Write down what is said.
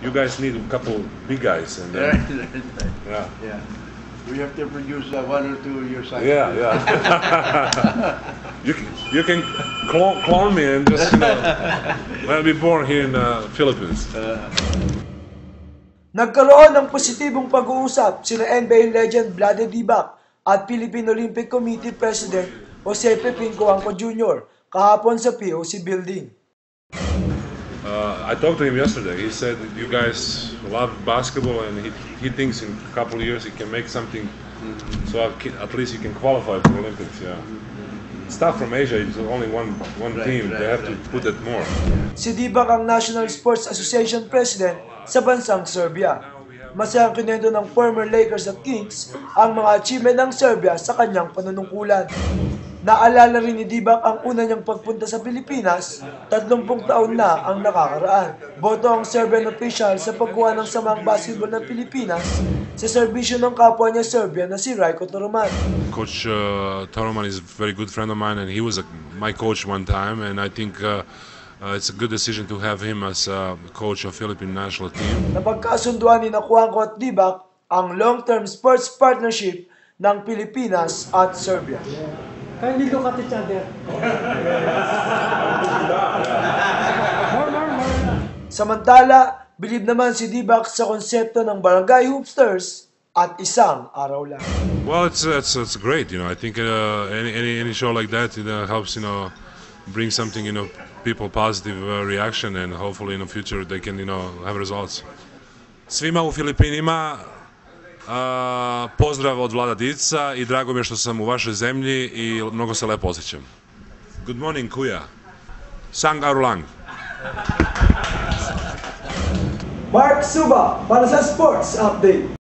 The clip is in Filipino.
you guys need a couple big guys, and Right, then, right, right. yeah, Yeah. We have to produce 1 or 2 years. yeah, yeah. you can clone me and just I'll be born here in the Philippines. Nagkaroon ng positibong pag-uusap sina NBA legend Vlade Divac at Philippine Olympic Committee President Jose Pepin Coangco Jr. kahapon sa POC building. I talked to him yesterday. He said you guys love basketball, and he thinks in a couple of years he can make something. So at least you can qualify for the Olympics. Yeah. Staff from Asia is only one team. They have to put it more. Si Divac ang National Sports Association President sa bansang Serbia. Masayang kinento ng former Lakers at Kings ang mga achievement ng Serbia sa kanyang panunungkulan. Naalala rin ni Divac ang una niyang pagpunta sa Pilipinas, 30 taon na ang nakakaraan. Boto ang Serbian official sa pagkuha ng samang basketball ng Pilipinas sa serbisyo ng kapwa niya Serbia na si Rajko Toroman. Coach Toroman is a very good friend of mine, and he was my coach one time, and I think it's a good decision to have him as coach of Philippine national team. Napagkasunduan ni Coangco at Divac ang long-term sports partnership ng Pilipinas at Serbia. Kindly look at each other. More. Samantala, bilib naman si Divac sa konsepto ng Barangay Hoopsters at isang araw lang. Well, it's great. I think any show like that helps bring something people positive reaction, and hopefully in the future they can have results. Svima u Filipinima pozdrav od Vlada Divca i drago mi je što sam u vašoj zemlji i mnogo se lepo osjećam. Good morning, Kuya. Sang Arulang. Mark Suba para sa Sports Update.